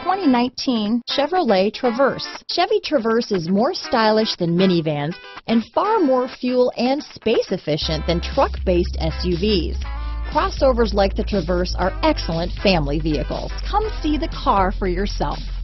2019 Chevrolet Traverse. Chevy Traverse is more stylish than minivans and far more fuel and space efficient than truck-based SUVs. Crossovers like the Traverse are excellent family vehicles. Come see the car for yourself.